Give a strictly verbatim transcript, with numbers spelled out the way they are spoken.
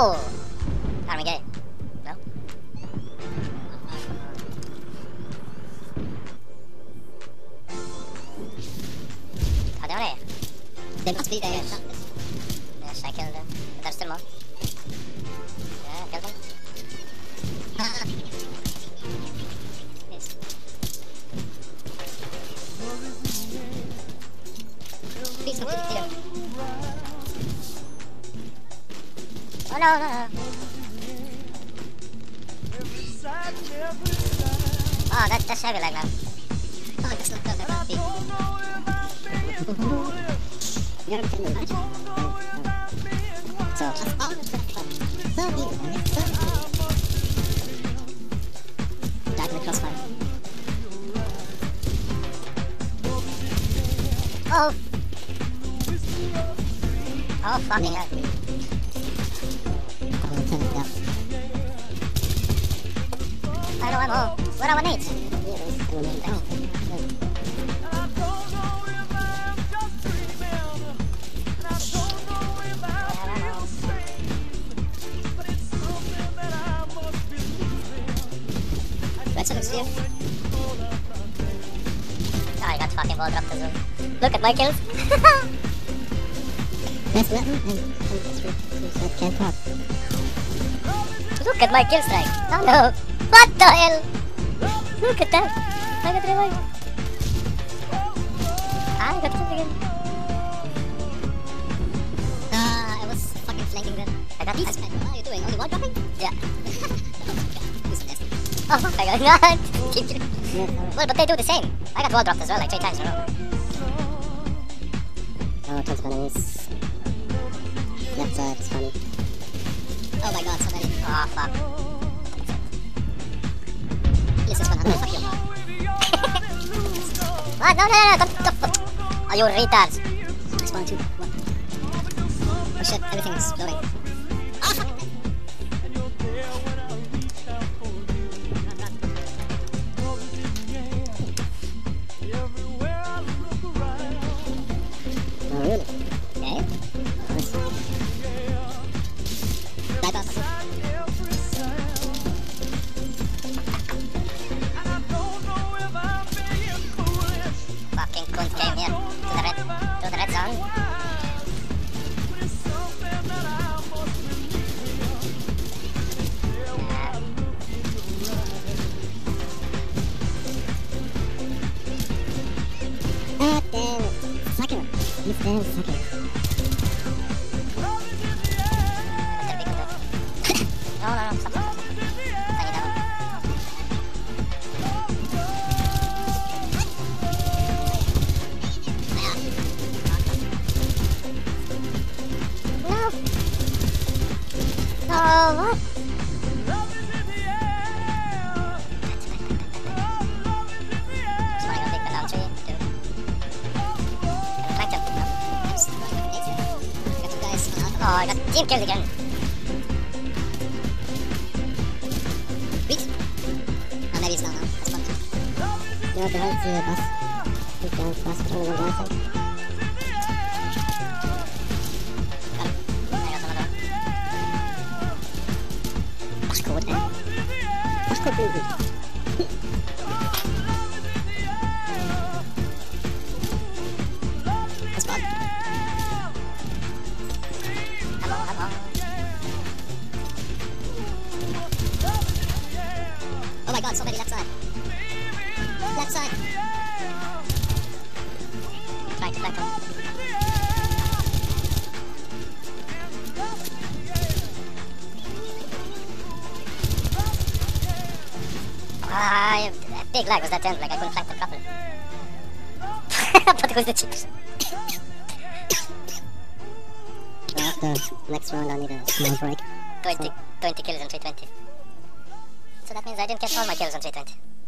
Oh! Are we gay? No? Are they already? They must be there. Yes, yes, I killed them. But there's still more. Yeah, I killed them. Yes. Please don't kill him. Oh no, no, no. Oh, that, that's heavy like now. Oh, that's not good, that can't be. You haven't killed me much. So, that's all the stuff. So easy, man. So easy. Died in the crossfire. Oh! Oh, fucking hell. I know I'm all. Where are our mates? That's an sphere. Oh, I got fucking wall dropped as well. Look at my kills. That's nothing. I can't talk. Look at my kill strike. Oh no. What the hell? Look at that. I got revived. I got killed again. Ah, uh, I was fucking flanking them. I got these. What are you doing? Only wall dropping? Yeah. Oh my god. Keep killing. Well, but they do the same. I got wall dropped as well, like three times in a row. Oh, tons of enemies. Left side is funny. Oh my god, so many. Oh fuck. This is one hundred. Fuck you. What? No, no, no, no, don't, don't. Oh, you retards. It's one, two, one. Oh shit, everything is exploding. Oh fuck. Oh really? Okay. Nice. Dive up. Fucking cunt came here to the red, to the red zone. Ah, damn it. Sucker. You damn sucker. No, no, no, stop, stop, stop. I need that one. No! No, what? Just wanna go take the down tree, too. Flank them. I got two guys on alpha. Oh, I got team killed again. Oh, maybe it's not now. That's fun. Yeah, behind the bus. He's down fast, turning on the right side. Got him. I got another one. Pascode, eh? Pascode, baby. That's fun. Hello, hello. Oh my god, so many left side. Left side. Trying to flank him. Ah, big lag was that turn, like I couldn't flank them properly. But it was the chips. After next round I need a small break. twenty, twenty kills on three twenty. So that means I didn't get all my kills on three twenty.